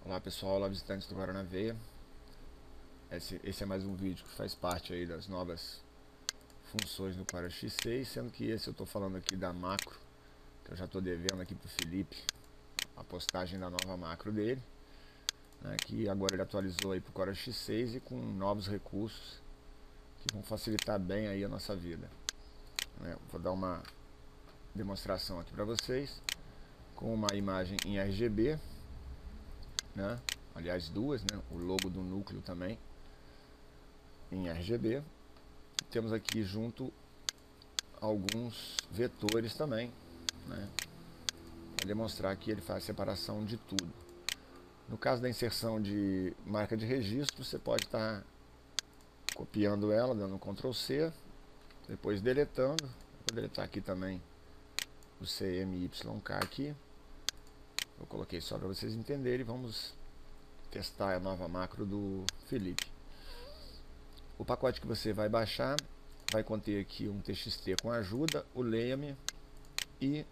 Olá pessoal, olá visitantes do Guaraná Veia. Esse é mais um vídeo que faz parte aí das novas funções do Quora X6, sendo que esse eu estou falando aqui da macro, que eu já estou devendo aqui para o Felipe a postagem da nova macro dele, né, que agora ele atualizou aí para o Quora X6 e com novos recursos que vão facilitar bem aí a nossa vida, né. Vou dar uma demonstração aqui para vocês com uma imagem em RGB, né, aliás duas, né, o logo do núcleo também em RGB. Temos aqui junto alguns vetores também, né, para demonstrar que ele faz separação de tudo. No caso da inserção de marca de registro, você pode estar copiando ela, dando um Ctrl C, depois deletando. Vou deletar aqui também o CMYK aqui. Eu coloquei só para vocês entenderem. Vamos testar a nova macro do Felipe. O pacote que você vai baixar vai conter aqui um TXT com ajuda, o leia-me e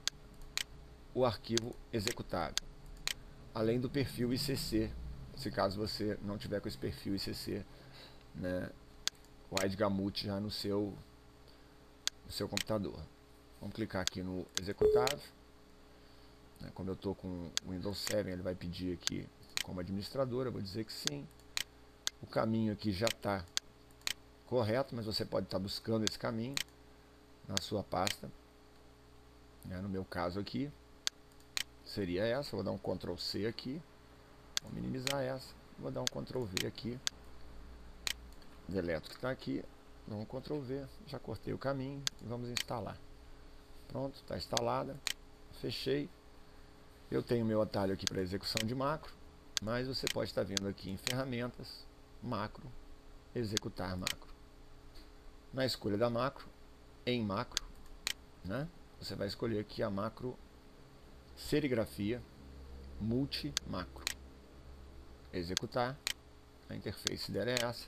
o arquivo executável, além do perfil ICC, se caso você não tiver com esse perfil ICC, né, o Gamut já no seu computador. Vamos clicar aqui no executável, né, como eu estou com o Windows 7, ele vai pedir aqui como administrador, eu vou dizer que sim. O caminho aqui já está correto, mas você pode estar buscando esse caminho na sua pasta, né, no meu caso aqui seria essa. Vou dar um Ctrl C aqui, vou minimizar essa, vou dar um Ctrl V aqui, deleto que está aqui, dou um Ctrl V, já cortei o caminho e vamos instalar. Pronto, está instalada, fechei. Eu tenho meu atalho aqui para execução de macro, mas você pode estar vindo aqui em ferramentas, macro, executar macro. Na escolha da macro, em macro, né, você vai escolher aqui a macro serigrafia multi macro. Executar, a interface dela é essa.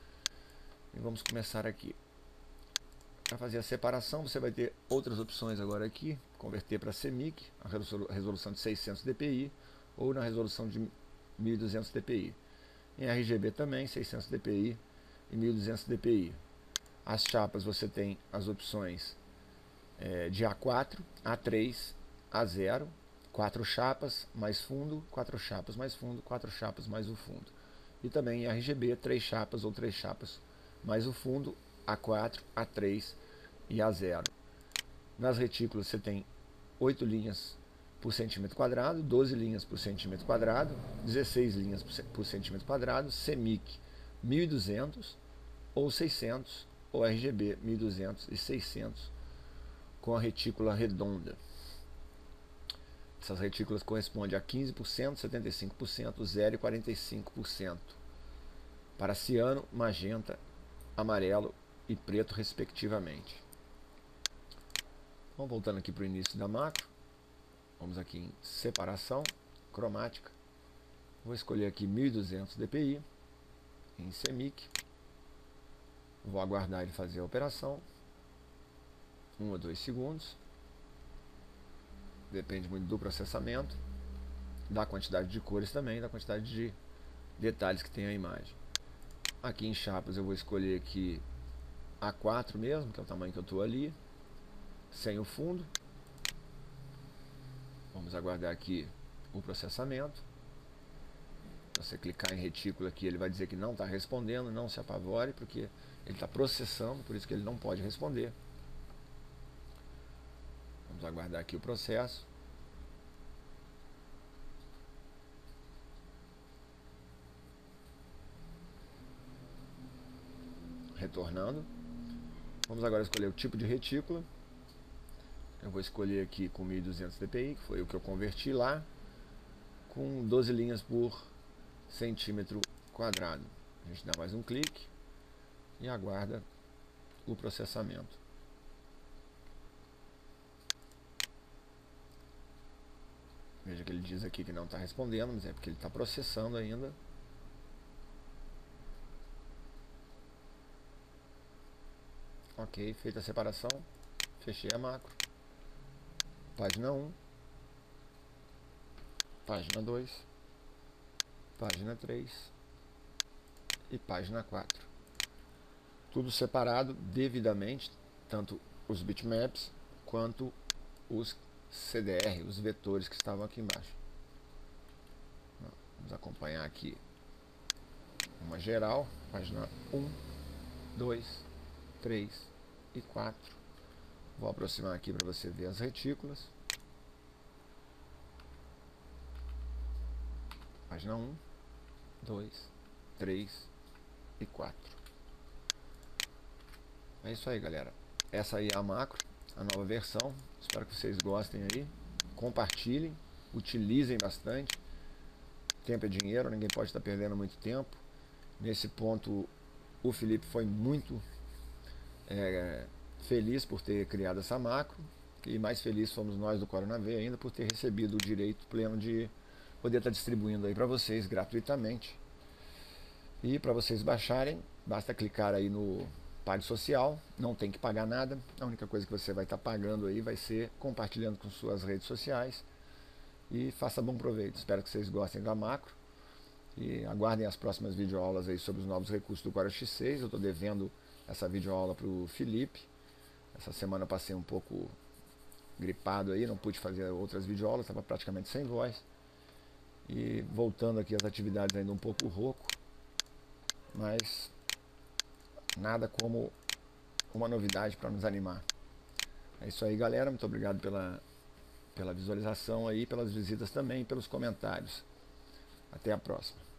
E vamos começar aqui. Para fazer a separação, você vai ter outras opções agora aqui. Converter para CMYK, a resolução de 600 dpi, ou na resolução de 1200 dpi. Em RGB também, 600 dpi e 1200 dpi. As chapas você tem as opções de A4, A3, A0, 4 chapas mais fundo, 4 chapas mais fundo, 4 chapas mais o fundo. E também em RGB, 3 chapas ou 3 chapas mais o fundo, A4, A3 e A0. Nas retículas você tem 8 linhas por centímetro quadrado, 12 linhas por centímetro quadrado, 16 linhas por centímetro quadrado, CMYK 1200 ou 600, ou RGB 1200 e 600 com a retícula redonda. Essas retículas correspondem a 15%, 75%, 0% e 45%. Para ciano, magenta, amarelo e preto, respectivamente. Vamos voltando aqui para o início da macro. Vamos aqui em separação cromática. Vou escolher aqui 1200 dpi em CMYK. Vou aguardar ele fazer a operação. 1 ou 2 segundos. Depende muito do processamento, da quantidade de cores também, da quantidade de detalhes que tem a imagem. Aqui em chapas eu vou escolher aqui A4 mesmo, que é o tamanho que eu estou ali, sem o fundo. Vamos aguardar aqui o processamento. Se você clicar em retícula aqui, ele vai dizer que não está respondendo. Não se apavore, porque ele está processando, por isso que ele não pode responder. Vamos aguardar aqui o processo. Retornando. Vamos agora escolher o tipo de retícula. Eu vou escolher aqui com 1200 dpi, que foi o que eu converti lá, com 12 linhas por centímetro quadrado. A gente dá mais um clique e aguarda o processamento. Veja que ele diz aqui que não está respondendo, mas é porque ele está processando ainda. Ok, feita a separação, fechei a macro. Página 1, página 2, página 3 e página 4. Tudo separado devidamente, tanto os bitmaps quanto os CDR, os vetores que estavam aqui embaixo. Vamos acompanhar aqui uma geral, página 1, 2, 3 e 4. Vou aproximar aqui para você ver as retículas. Página 1, 2, 3 e 4. É isso aí, galera. Essa aí é a macro, a nova versão. Espero que vocês gostem aí. Compartilhem, utilizem bastante. Tempo é dinheiro, ninguém pode estar perdendo muito tempo. Nesse ponto, o Felipe foi muito feliz por ter criado essa macro. E mais feliz fomos nós do Coronavê ainda por ter recebido o direito pleno de poder estar distribuindo aí para vocês gratuitamente. E para vocês baixarem, basta clicar aí no Pague Social, não tem que pagar nada. A única coisa que você vai estar pagando aí vai ser compartilhando com suas redes sociais. E faça bom proveito. Espero que vocês gostem da macro. E aguardem as próximas videoaulas aí sobre os novos recursos do Quora X6. Eu estou devendo essa videoaula para o Felipe. Essa semana eu passei um pouco gripado aí, não pude fazer outras videoaulas, estava praticamente sem voz. E voltando aqui às atividades ainda um pouco rouco, mas nada como uma novidade para nos animar. É isso aí, galera. Muito obrigado pela visualização aí, pelas visitas também, pelos comentários. Até a próxima.